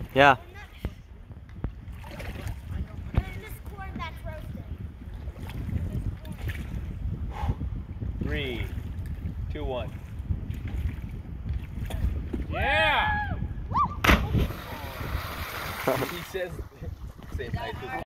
Yeah. This corn that's roasted. 3, 2, 1. Yeah! He says, same height as